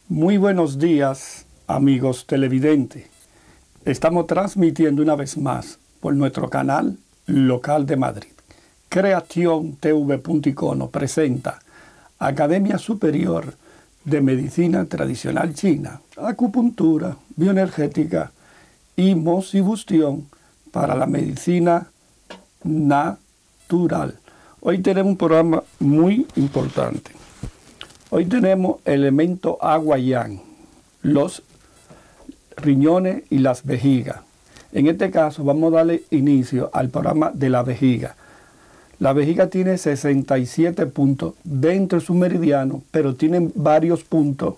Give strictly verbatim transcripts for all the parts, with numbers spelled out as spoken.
Muy buenos días, amigos televidentes. Estamos transmitiendo una vez más por nuestro canal local de Madrid. Creación T V punto icono presenta Academia Superior de Medicina Tradicional China, Acupuntura, Bioenergética y Moxibustión para la Medicina Natural. Hoy tenemos un programa muy importante. Hoy tenemos elemento agua yang, los riñones y las vejigas. En este caso vamos a darle inicio al programa de la vejiga. La vejiga tiene sesenta y siete puntos dentro de su meridiano, pero tienen varios puntos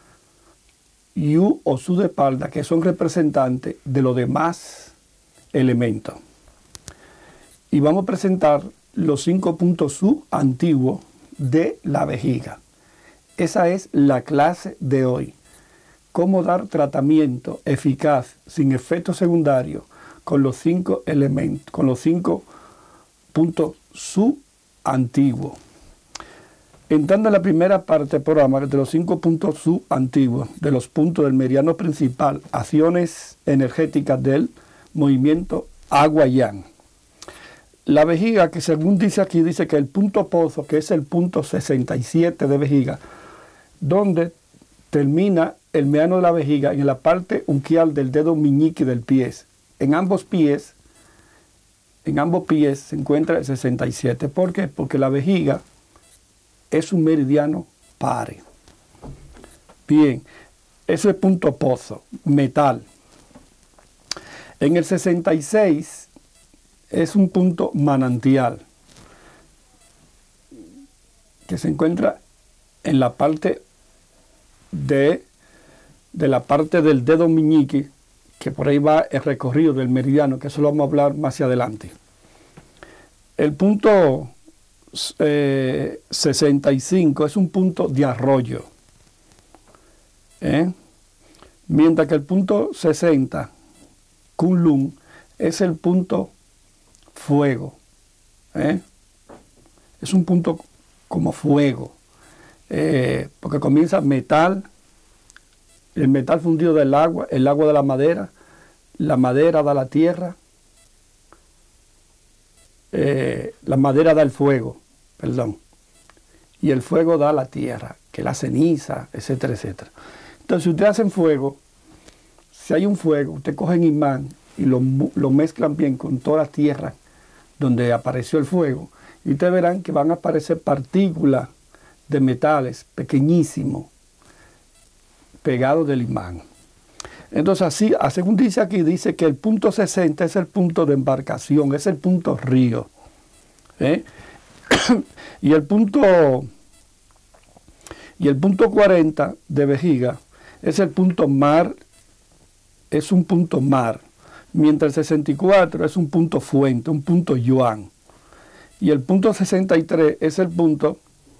yu o su de espalda que son representantes de los demás elementos. Y vamos a presentar los cinco puntos su antiguos de la vejiga. Esa es la clase de hoy. Cómo dar tratamiento eficaz, sin efectos secundarios, con los cinco elementos, con los cinco puntos su antiguos. Entrando en la primera parte del programa, de los cinco puntos su antiguos, de los puntos del meridiano principal, acciones energéticas del movimiento agua yang. La vejiga, que según dice aquí, dice que el punto pozo, que es el punto sesenta y siete de vejiga, donde termina el meridiano de la vejiga en la parte unquial del dedo meñique del pie. En ambos pies, en ambos pies se encuentra el sesenta y siete. ¿Por qué? Porque la vejiga es un meridiano pare. Bien, ese es el punto pozo, metal. En el sesenta y seis es un punto manantial, que se encuentra en la parte de, de la parte del dedo meñique, que por ahí va el recorrido del meridiano, que eso lo vamos a hablar más hacia adelante. El punto eh, sesenta y cinco es un punto de arroyo, ¿eh? Mientras que el punto sesenta, Kunlun, es el punto fuego, ¿eh? Es un punto como fuego. Eh, porque comienza metal, el metal fundido del agua, el agua de la madera, la madera da la tierra, eh, la madera da el fuego, perdón, y el fuego da la tierra, que es la ceniza, etcétera, etcétera. Entonces, si ustedes hacen fuego, si hay un fuego, ustedes cogen imán y lo, lo mezclan bien con toda la tierra donde apareció el fuego, y ustedes verán que van a aparecer partículas de metales pequeñísimos pegados del imán. Entonces así, según dice aquí, dice que el punto sesenta es el punto de embarcación, es el punto río, ¿eh? y el punto y el punto cuarenta de vejiga es el punto mar, es un punto mar, mientras el sesenta y cuatro es un punto fuente, un punto yuan, y el punto sesenta y tres es el punto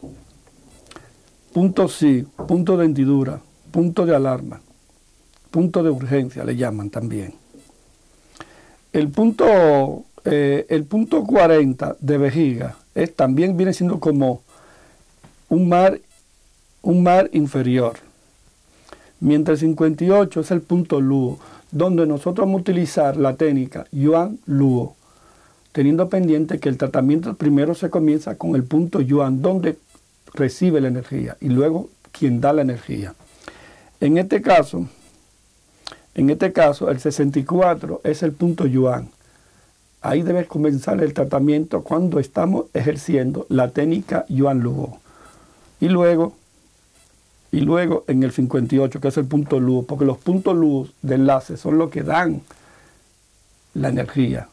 punto sí, punto de hendidura, punto de alarma, punto de urgencia le llaman también. El punto, eh, el punto cuarenta de vejiga es, también viene siendo como un mar, un mar inferior. Mientras el cincuenta y ocho es el punto luo, donde nosotros vamos a utilizar la técnica yuan luo, teniendo pendiente que el tratamiento primero se comienza con el punto yuan, donde recibe la energía, y luego quien da la energía. En este caso, en este caso, el sesenta y cuatro es el punto yuan. Ahí debe comenzar el tratamiento cuando estamos ejerciendo la técnica yuan luo. Y luego, y luego en el cincuenta y ocho, que es el punto luo, porque los puntos luo de enlace son los que dan la energía.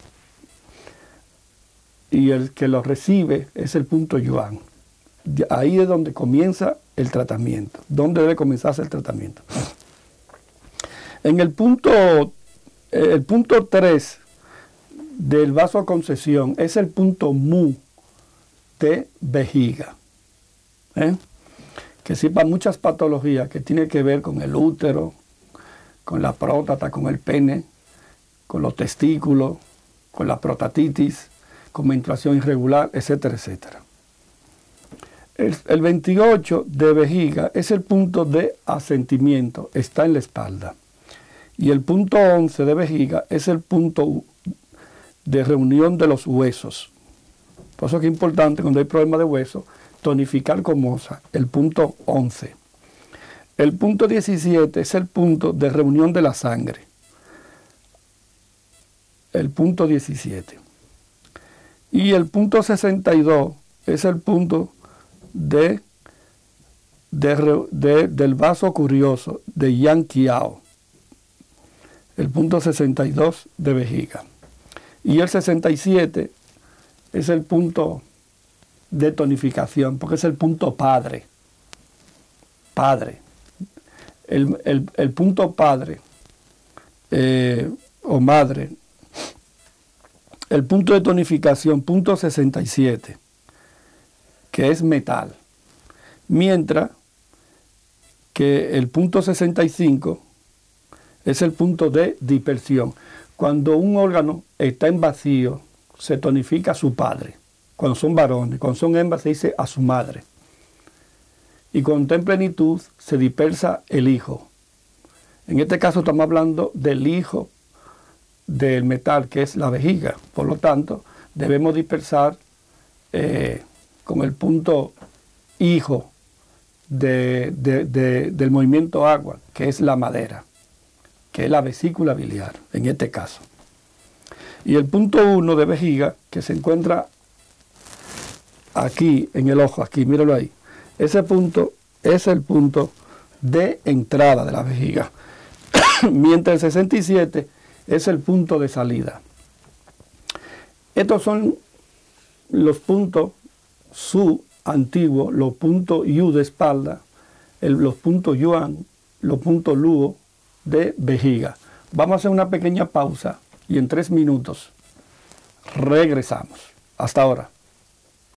Y el que lo recibe es el punto yuan. Ahí es donde comienza el tratamiento, donde debe comenzarse el tratamiento. En el punto, el punto tres del vaso concesión es el punto mu de vejiga, ¿eh? que sí, para muchas patologías que tienen que ver con el útero, con la próstata, con el pene, con los testículos, con la prostatitis, con menstruación irregular, etcétera, etcétera. El, el veintiocho de vejiga es el punto de asentimiento, está en la espalda. Y el punto once de vejiga es el punto de reunión de los huesos. Por eso es que es importante cuando hay problema de hueso, tonificar con moza, el punto once. El punto diecisiete es el punto de reunión de la sangre. El punto diecisiete. Y el punto sesenta y dos es el punto de, de, de, del vaso curioso de Yan Qiao. El punto sesenta y dos de vejiga. Y el sesenta y siete es el punto de tonificación, porque es el punto padre. Padre. El, el, el punto padre eh, o madre. El punto de tonificación, punto sesenta y siete, que es metal. Mientras que el punto sesenta y cinco es el punto de dispersión. Cuando un órgano está en vacío, se tonifica a su padre. Cuando son varones, cuando son hembras se dice a su madre. Y cuando está en plenitud, se dispersa el hijo. En este caso estamos hablando del hijo del metal, que es la vejiga. Por lo tanto, debemos dispersar eh, con el punto hijo de, de, de, del movimiento agua, que es la madera, que es la vesícula biliar, en este caso. Y el punto uno de vejiga, que se encuentra aquí, en el ojo, aquí, míralo ahí. Ese punto es el punto de entrada de la vejiga. Mientras el sesenta y siete es el punto de salida. Estos son los puntos su antiguos, los puntos yu de espalda, el, los puntos yuan, los puntos luo de vejiga. Vamos a hacer una pequeña pausa y en tres minutos regresamos. Hasta ahora.